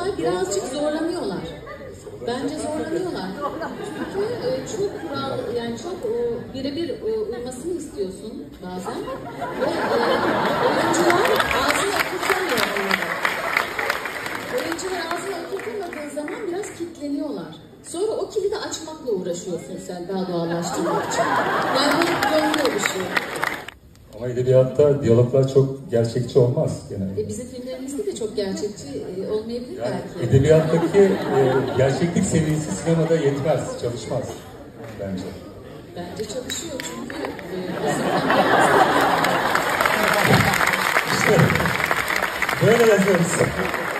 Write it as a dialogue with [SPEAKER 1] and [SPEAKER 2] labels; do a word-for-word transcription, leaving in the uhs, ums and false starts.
[SPEAKER 1] oyuncular birazcık zorlanıyorlar. Bence zorlanıyorlar. Çünkü e, çok kural, yani çok e, birebir e, uymasını istiyorsun bazen. Ve e, oyuncular ağzını oturtamıyor orada. Oyuncular ağzını oturtamadığı zaman biraz kilitleniyorlar. Sonra o kilidi açmakla uğraşıyorsun sen daha doğallaştırmak için. Yani böyle döngü oluşuyor.
[SPEAKER 2] Ama edebiyatta diyaloglar çok gerçekçi olmaz genelde.
[SPEAKER 1] E bizim filmlerimizde de çok gerçekçi e, olmayabilir
[SPEAKER 2] yani
[SPEAKER 1] belki.
[SPEAKER 2] Edebiyattaki e, gerçeklik seviyesi sinemada yetmez, çalışmaz bence.
[SPEAKER 1] Bence çalışıyor çünkü e, bizim
[SPEAKER 2] İşte böyle yazıyoruz.